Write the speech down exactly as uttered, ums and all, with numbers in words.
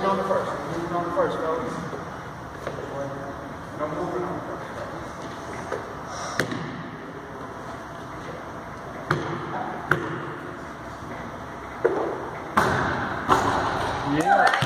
moving on the first. We're moving on the first, fellas. No moving on the first. Yeah.